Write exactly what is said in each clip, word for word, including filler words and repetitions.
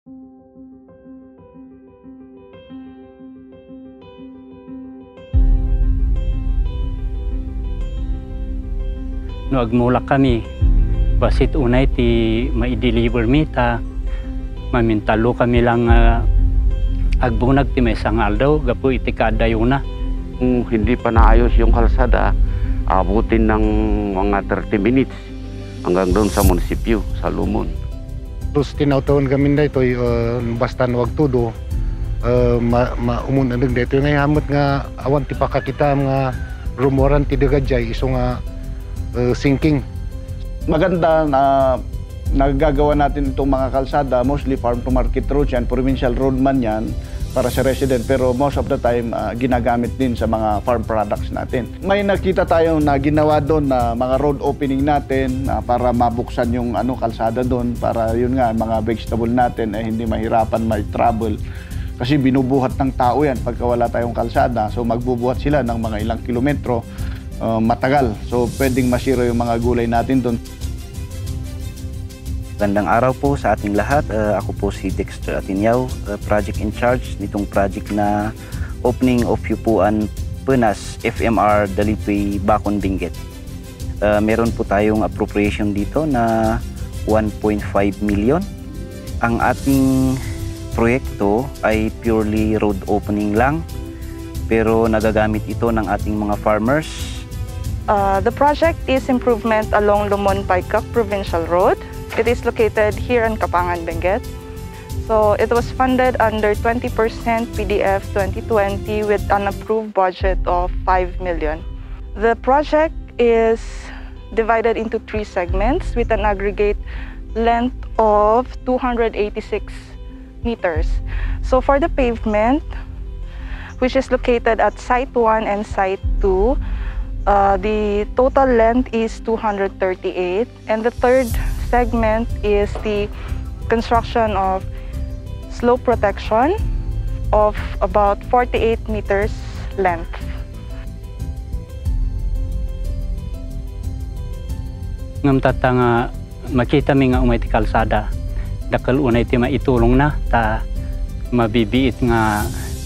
No agmulak kami, basit unay ti mai-deliver mi ta mamintalo kami lang uh, agbunag ti may sangal daw, gapu iti kadayuna. Kung hindi pa naayos yung kalsada, abutin ng mga thirty minutes hanggang doon sa munisipyo, sa Lomon. Terus tinawtaon kami na ito, uh, basta wag tudo, uh, ma, ma umunanag dito. Ngayon hamot nga awan ti pakakita nga rumoran ti dagajay, iso nga uh, sinking. Maganda na nagagawa natin itong mga kalsada, mostly farm to market roads yan, provincial road man yan, para sa resident, pero most of the time uh, ginagamit din sa mga farm products natin. May nakita tayo na ginawa doon na mga road opening natin uh, para mabuksan yung ano kalsada doon, para yun nga mga vegetable natin ay eh, hindi mahirapan may trouble. Kasi binubuhat ng tao yan pagka wala tayong kalsada, so magbubuhat sila ng mga ilang kilometro, uh, matagal. So pwedeng masira yung mga gulay natin doon. Magandang araw po sa ating lahat. Uh, ako po si Dexter Atinyaw, uh, project in charge nitong project na opening of Yupoan-Penas F M R Dalipay Bakun Benguet. Uh, meron po tayong appropriation dito na one point five million. Ang ating proyekto ay purely road opening lang, pero nagagamit ito ng ating mga farmers. Uh, the project is improvement along Lomon-Paykek Provincial Road. It is located here in Kapangan, Benguet. So it was funded under twenty percent P D F twenty twenty with an approved budget of five million. The project is divided into three segments with an aggregate length of two hundred eighty-six meters. So for the pavement, which is located at Site one and Site two, uh, the total length is two hundred thirty-eight, and the third segment is the construction of slope protection of about forty-eight meters length. Ngam tata nga makita mi nga umay ti kalsada, dakal unay ti maitulong na ta mabibiit nga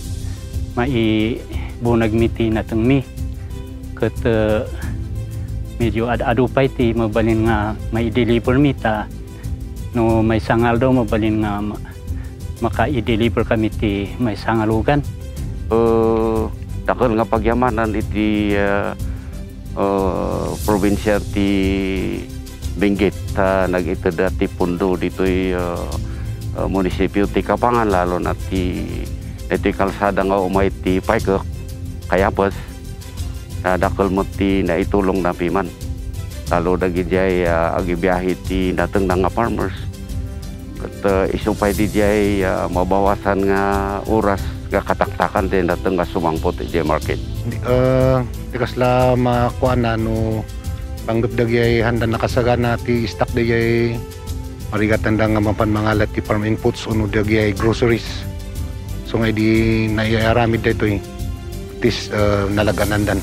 maibunag mi ti nateng mi ket uh, medyo ad-adupay ti mabalin nga mai-deliver mi ta no may sangal daw mabalin nga maka-i-deliver kami ti may sangalugan. Uh, dakal nga pagyamanan iti uh, uh, probinsya ti Benguet ta nag-ited ti pundo dito'y uh, uh, munisipyo ti Kapangan, lalo na ti iti kalsada nga umay ti Paykek Kayapos. Uh, dakal mo ti naitulong na piman. Lalo na gijay uh, agibiyahe ti nateng nga farmers. At uh, isupay di jay uh, mabawasan nga oras nga kataktakan din nateng nga sumangpot ti market. Uh, Tikas la makuha na no panggap dagay handa nakasagana ti stock dagay marigatan da nga mapan mangalat ti farm inputs uno dagay groceries. So nga di naiaramid dito eh. Tis uh, nalaganandan.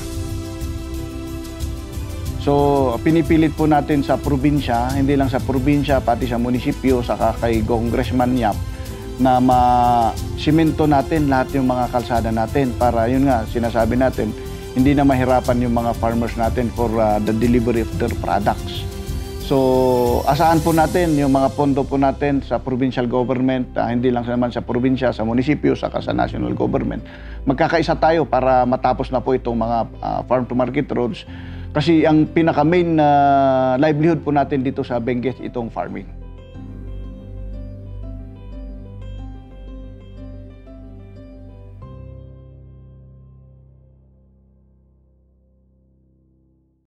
So, pinipilit po natin sa probinsya, hindi lang sa probinsya, pati sa munisipyo, saka kay Congressman Yap, na ma-simento natin lahat yung mga kalsada natin para, yun nga, sinasabi natin, hindi na mahirapan yung mga farmers natin for uh, the delivery of their products. So, asahan po natin yung mga pondo po natin sa provincial government, uh, hindi lang naman sa probinsya, sa munisipyo, saka sa national government. Magkakaisa tayo para matapos na po itong mga uh, farm-to-market roads. Kasi ang pinaka-main na uh, livelihood po natin dito sa Benguet, itong farming.